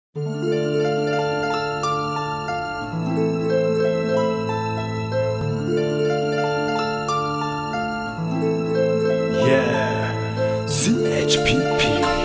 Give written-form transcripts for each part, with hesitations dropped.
CHPP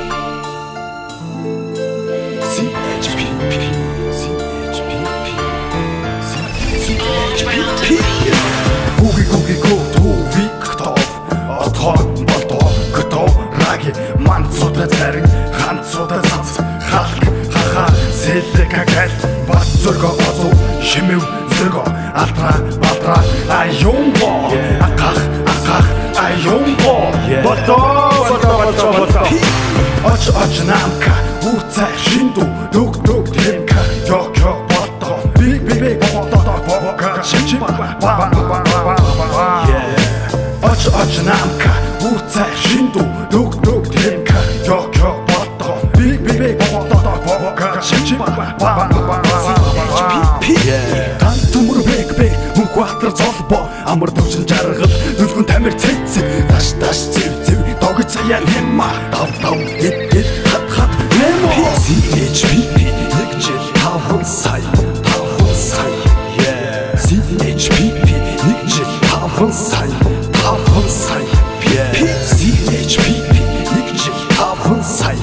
Google Victor Отгоо болдоо готов раги манцуудаа зарин ганцуудаа цац халк хаха сэлэкагэл бат зөргө озу шимэв зөргө алтра аюмбо аках аюмбо болдоо оч намка үцэ шиндү дөг тэмка ёк болдоо биг болдоо шимчи оч намка үцэ шиндү дөг тэмка ёк болдоо биг болдоо шимчи ган төмөр бэг мөнхбаатар золбоо амар төвшин жаргал нүлгүн тамир цэцэг таш зэв догц цаяа нэмма дав хэд хат нэммо CHPP нэг жил 5 сая CHPP нэг жил 5 сая CHPP нэг жил 5 сая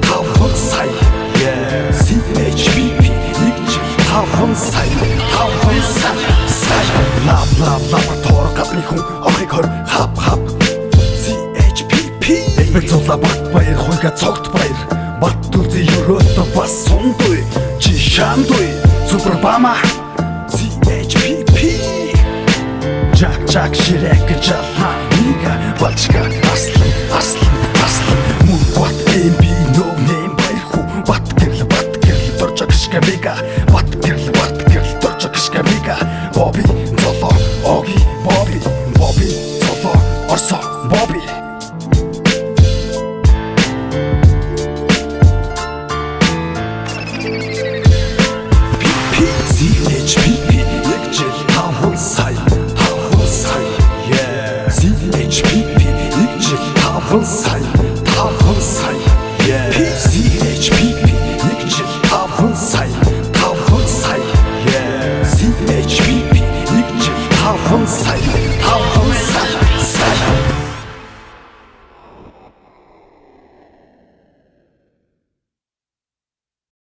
CHPP нэг жил 5 сая лаборатори гадны хүн охиг хор хап CHPP бэцола бат баяр хойга цогт баяр бат түлзи ерөөтө бас сундуй чишандуй супербама CHPP жак ширэк жаха нига балчка аслан мунват эмби no name баяр ху бат гэрл доржак шкабига бат гэрл доржак шкабига Bobby золо оги Bobby золо орсо Bobby CHPP нэг жил 5 сая CHPP нэг жил 5 сая CHPP нэг жил 5 сая CHPP нэг жил 5 сая